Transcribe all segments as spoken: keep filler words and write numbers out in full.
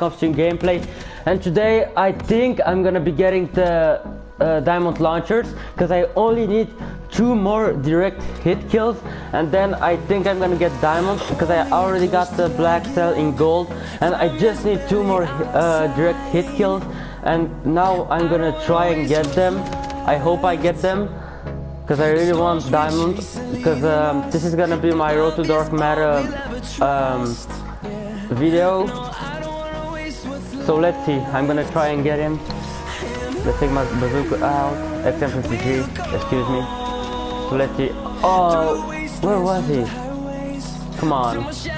Ops two gameplay, and today I think I'm gonna be getting the uh, diamond launchers because I only need two more direct hit kills, and then I think I'm gonna get diamonds because I already got the black cell in gold, and I just need two more uh, direct hit kills, and now I'm gonna try and get them. I hope I get them because I really want diamond, because um, this is gonna be my Road to Dark Matter um, video. So let's see, I'm gonna try and get him. Let's take my bazooka out, X M fifty-three, excuse me. So let's see. Oh, where was he? Come on.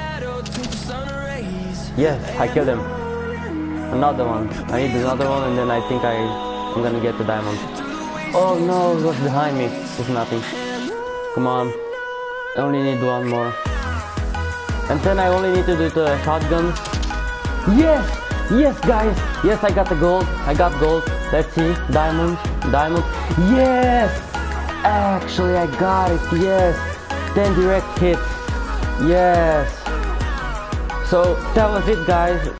Yes, I killed him. Another one. I need another one, and then I think I, I'm gonna get the diamond. Oh no, what's behind me? There's nothing. Come on. I only need one more. And then I only need to do the shotguns. Yes! Yes, guys! Yes, I got the gold. I got gold. Let's see. Diamond. Diamond. Yes! Actually, I got it. Yes! ten direct hits. Yes! So, that was it, guys.